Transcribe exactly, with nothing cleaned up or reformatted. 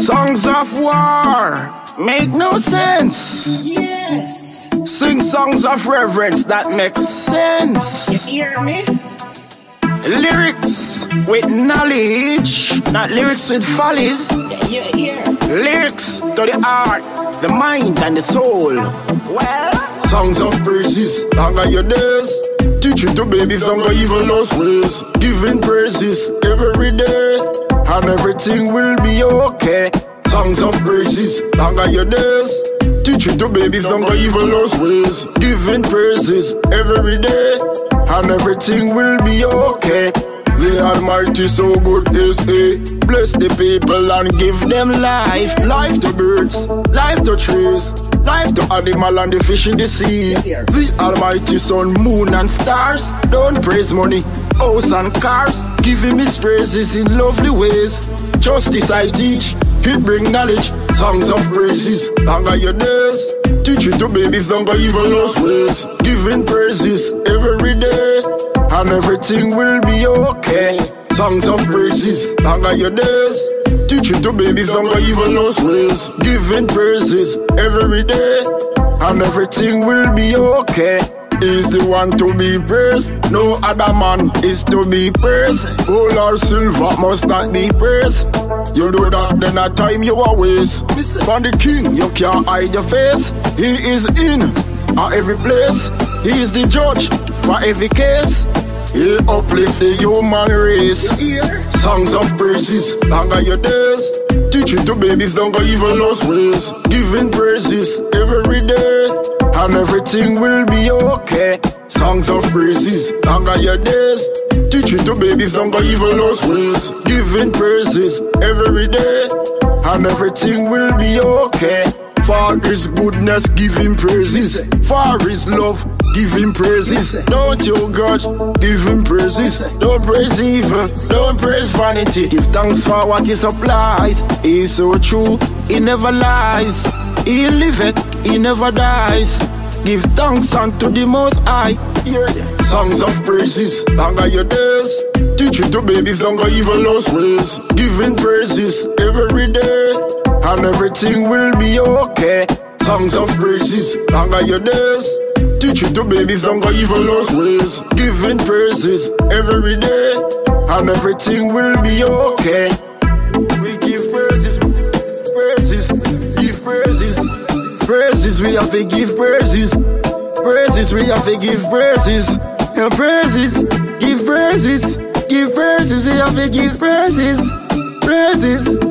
Songs of war make no sense. Yes. Sing songs of reverence that make sense. You hear me? Lyrics with knowledge, not lyrics with follies. Yeah, you hear? Lyrics to the heart, the mind and the soul. Well, songs of praises, longer your days. Teach you to babies, longer even lost ways. Giving praises every day, and everything will be okay. Songs of praises, longer your days. Teach you to babies, longer even lost ways. Giving praises every day, and everything will be okay. The Almighty so good is He. Bless the people and give them life. Life to birds, life to trees, life to animal and the fish in the sea. The Almighty sun, moon and stars. Don't praise money, house and cars. Give Him His praises in lovely ways. Justice I teach, it bring knowledge. Songs of praises, longer your days. Teach it to babies, longer even lost ways. Giving praises every day, and everything will be okay. Songs of praises, longer your days. Teach it to babies, longer even lost ways. Giving praises every day, and everything will be okay. Is the one to be praised, no other man is to be praised. Gold or silver must not be praised. You do that, then a time you are waste. From the King, you can't hide your face. He is in at every place. He is the judge for every case. He uplift the human race. Songs of praises, longer your days. Teach it to babies, longer even lost ways. Giving praises every day, and everything will be okay. Songs of praises, longer your days. Teach it to babies, longer even lost ways. Giving praises every day, and everything will be okay. For His goodness, give Him praises. For His love, give Him praises. Don't you grudge, give Him praises. Don't praise evil, don't praise vanity. Give thanks for what He supplies. He is so true, He never lies. He liveth, He never dies. Give thanks unto the Most High. Yeah. Songs of praises, longer your days. Teach it to babies, longer even lost ways. Giving praises every day, and everything will be okay. Songs of praises, longer your days. Teach it to babies, longer even lost ways. Giving praises every day, and everything will be okay. We give praises, praises, give praises. Praises, we have to give praises. Praises, we have to give praises. And praises, give praises. Give praises, we have to give praises. Praises.